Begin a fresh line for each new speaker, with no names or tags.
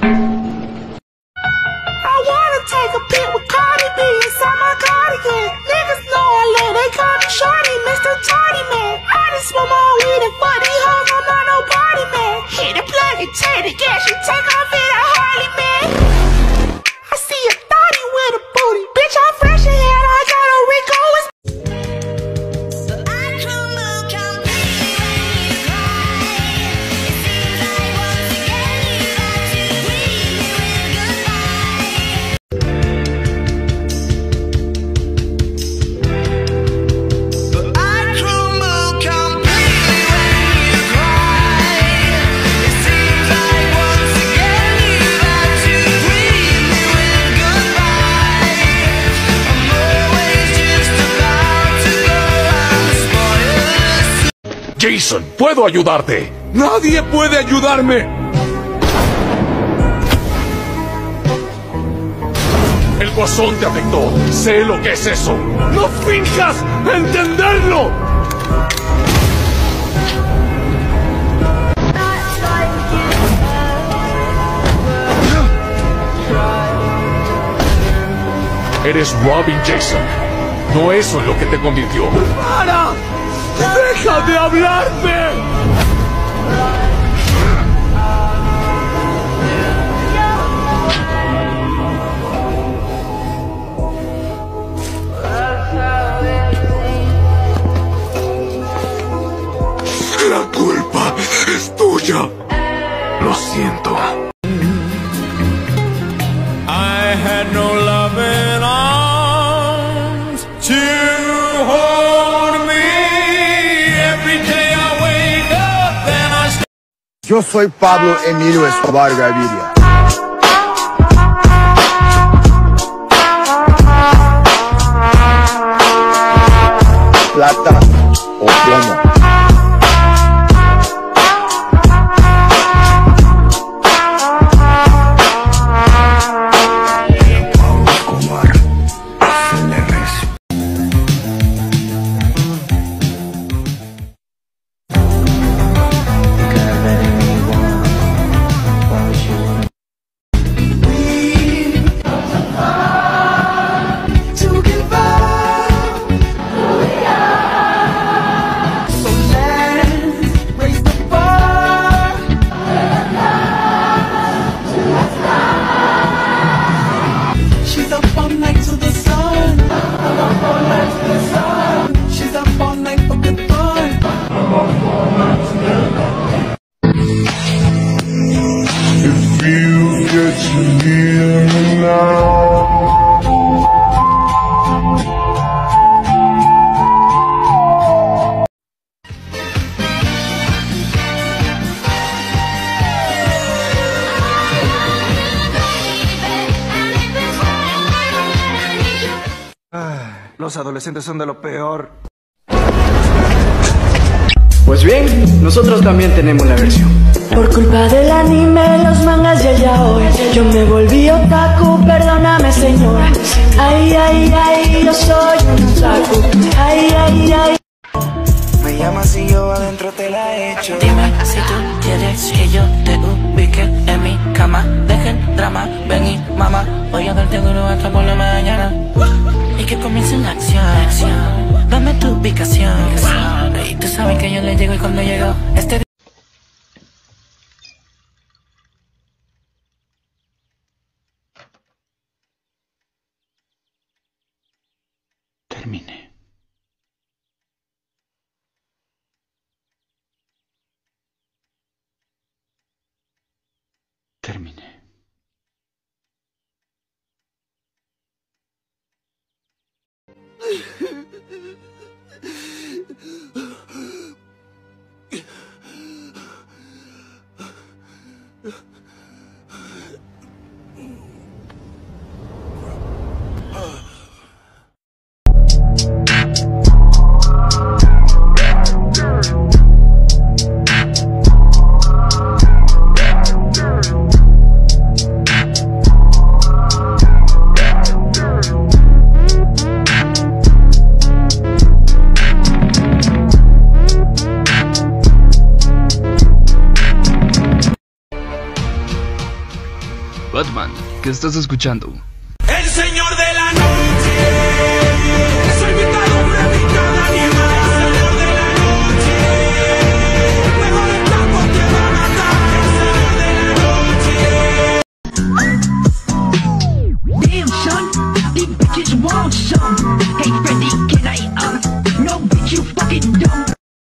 I wanna take a pic with Cardi B inside my cardigan. Niggas know I love, they call me Shorty, Mr. Tardy Man. I just smoke my weed and fuck these hoes, I'm not no party man. Hit the plug and take the gas, you take off in a Harley man. I see a thotty with a booty, bitch I'm fresh in here, I got a Rico.
Jason, puedo ayudarte. Nadie puede ayudarme. El guasón te afectó. Sé lo que es eso. No finjas entenderlo. Eres Robin Jason. No eso es lo que te convirtió. ¡Para! ¡Deja de hablarme! La culpa es tuya. Lo siento.
I had no loving arms to hold me. Every day I wake up, then I...
Yo soy Pablo Emilio Escobar Gaviria. Plata o plomo.
Los adolescentes son de lo peor.
Pues bien, nosotros también tenemos la versión.
Por culpa del anime, los mangas y el yaoi, yo me volví otaku, perdóname señor. Ay, ay, ay, yo soy un otaku. Ay, ay, ay.
Me llamas y yo adentro te la echo.
Dime si tú quieres que yo te ubique en mi cama. Deja el drama, ven y mamá. Voy a darte duro hasta por la mañana. Y que comience la acción. Dame tu ubicación. Y tú sabes que yo le llego y cuando llego este...
Terminé. Terminé.
¿Qué estás escuchando?